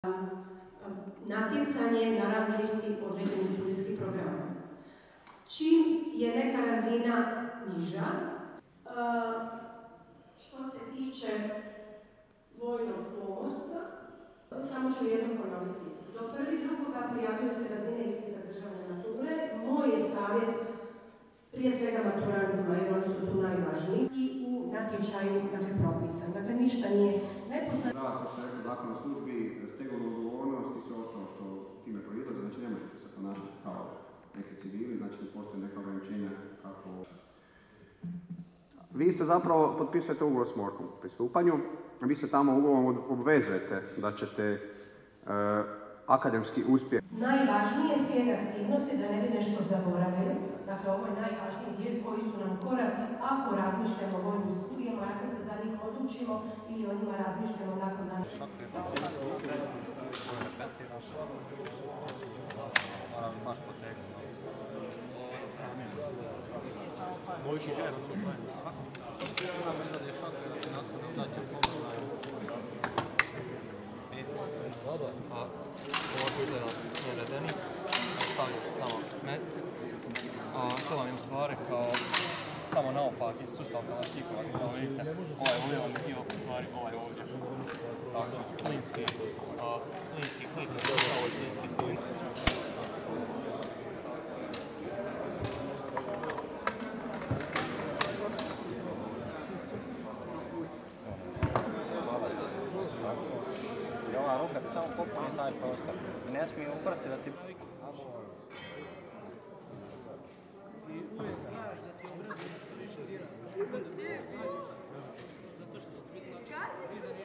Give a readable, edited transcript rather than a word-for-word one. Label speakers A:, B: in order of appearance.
A: natjecanje na rang listi određenih studijskih programa. Čim je neka razina niža, što se tiče vojnog pomorstva, samo ću jedno ponoviti. Do 1.2. prijavljuju se razine ispita državne mature. Moj je savjet prije svega maturantima, jer oni su tu najvažniji, i u natječaju propisan. Dakle, ništa nije nepoznato.
B: Da, to što je rekao zakon o službi, stegovnu odgovornost i sve ostalo što time proizlazi, znači ne možete se ponašati kao neki civili, znači ne postoje neka ograničenja kako... Vi se zapravo potpisujete ugovor s MORH-om u pristupanju, vi se tamo ugovorom obvezujete da ćete akademski uspjeh.
A: Najvažnije s te aktivnosti, da ne bi nešto zaboravili, dakle ovo je najvažniji dio koji su nam koraci ako razmišljamo o vojnim studijama, ako se za njih odlučimo ili o njima razmišljamo nakon dana.
C: Ovako izgleda navedeni, stavljaju se samo meci, a to vam je u stvari kao samo naopaki sustav kalašnikova, kao vidite, ovaj ovdje vam je dio u stvari ovaj ovdje. Tako, plinski klik, ovo je plinski cilindar. Ruka ti samo popuni taj prostor. Ne smije u prsti da ti... I uvijek znaš da ti je brzo više dira. Zato što su ti bitno